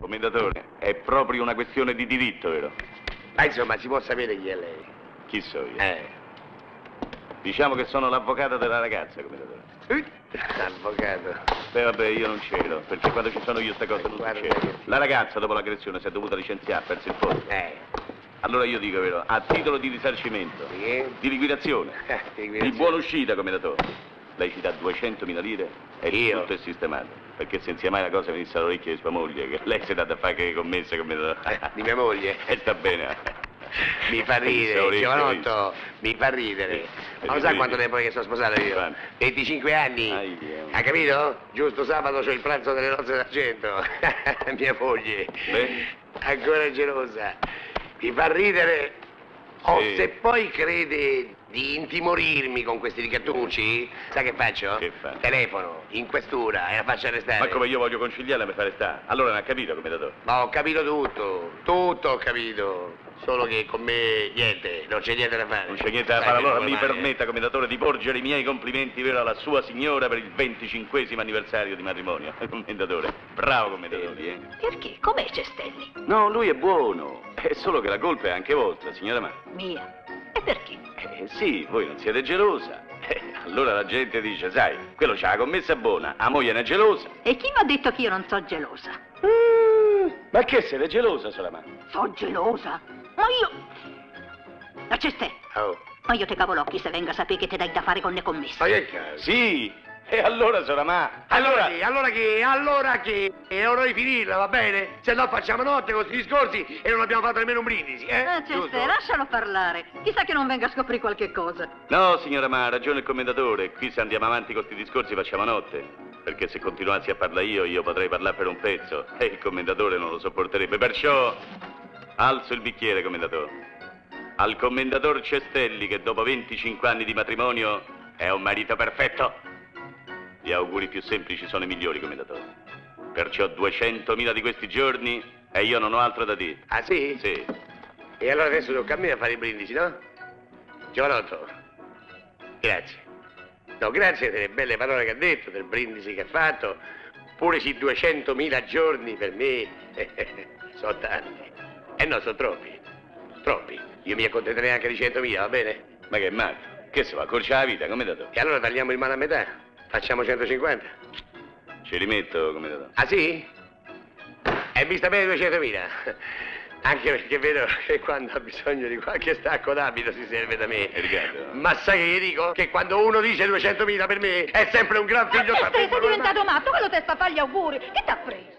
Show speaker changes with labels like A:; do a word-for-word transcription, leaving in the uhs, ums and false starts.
A: Commendatore, è proprio una questione di diritto, vero?
B: Ma insomma, si può sapere chi è lei?
A: Chi so io?
B: Eh.
A: Diciamo che sono l'avvocato della ragazza, commendatore.
B: Avvocato.
A: Beh, vabbè, io non c'ero, perché quando ci sono io queste cose non succedono. La ragazza, dopo l'aggressione, si è dovuta licenziare, ha perso il posto.
B: Eh.
A: Allora io dico, vero, a titolo di risarcimento,
B: Sì.
A: di liquidazione,
B: Eh, di liquidazione.
A: di buona uscita, commendatore. Lei ci dà duecentomila lire e
B: Io?
A: tutto è sistemato. Perché se sia mai la cosa venisse all'orecchio di sua moglie, che lei si è data a fare che commesse, commendatore.
B: Eh, di mia moglie?
A: E sta bene.
B: Mi fa ridere, giovanotto, mi fa ridere. Ma lo sa quanto tempo è che sono sposato io?
A: Quanto?
B: venticinque anni.
A: Aia.
B: Ha capito? Giusto sabato c'ho il pranzo delle nozze d'argento. Mia moglie.
A: Beh.
B: Ancora gelosa. Mi fa ridere. O
A: Sì.
B: se poi crede di intimorirmi con questi ricattucci, sa che faccio?
A: Che fa?
B: Telefono, in questura e la faccio arrestare.
A: Ma come io voglio conciliarla per fare sta? Allora non ha capito, commendatore.
B: Ma ho capito tutto, tutto ho capito. Solo che con me niente, non c'è niente da fare.
A: Non c'è niente da
B: Sai
A: fare,
B: che
A: allora
B: non
A: mi
B: puoi fare.
A: permetta, commendatore, di porgere i miei complimenti vero, alla sua signora per il venticinquesimo anniversario di matrimonio. Commendatore, bravo commendatore. Eh.
C: Perché? Com'è Cestelli?
A: No, lui è buono, è solo che la colpa è anche vostra, signora Ma.
C: Mia. E perché?
A: Eh sì, voi non siete gelosa. Eh, allora la gente dice, sai, quello c'ha la commessa buona, la moglie è gelosa.
C: E chi mi ha detto che io non so gelosa?
A: Mm, ma che siete gelosa, Solamà?
C: So gelosa? Ma io... La Cestelli,
B: Oh.
C: ma io te cavolocchi se venga a sapere che te dai da fare con le commesse.
B: Ma che cazzo?
A: Sì, e allora, Solamà?
B: Allora che? Allora che? Allora che? È ora di finirla, va bene? Se no facciamo notte con questi discorsi e non abbiamo fatto nemmeno un brindisi, eh?
C: Ah,
B: Giusto?
C: Cestelli, lascialo parlare. Chissà che non venga a scoprire qualche cosa.
A: No, signora Ma, ha ragione il commendatore. Qui se andiamo avanti con questi discorsi facciamo notte. Perché se continuassi a parlare io, io potrei parlare per un pezzo. E il commendatore non lo sopporterebbe. Perciò alzo il bicchiere, commendatore. Al commendator Cestelli, che dopo venticinque anni di matrimonio è un marito perfetto. Gli auguri più semplici sono i migliori, commendatore. Perciò duecentomila di questi giorni e io non ho altro da dire.
B: Ah sì?
A: Sì.
B: E allora adesso tocca a me a fare i brindisi, no? Giovanotto, grazie. No, grazie delle belle parole che ha detto, del brindisi che ha fatto. Pure si duecentomila giorni per me sono tanti. Eh no, sono troppi. Troppi. Io mi accontenterei anche di centomila, va bene?
A: Ma che matto? Che si fa? Accorcia la vita, commendatore?
B: E allora tagliamo il mano a metà. Facciamo centocinquanta.
A: Ci rimetto, commendatore.
B: Ah sì? E mi sta bene duecentomila. Anche perché vedo che quando ha bisogno di qualche stacco d'abito si serve da me.
A: E Riccardo?
B: Ma sai che gli dico? Che quando uno dice duecentomila per me è sempre un gran figlio.
C: Ma che sei, sei diventato matto? Quello te sta a fare gli auguri. Che t'ha preso?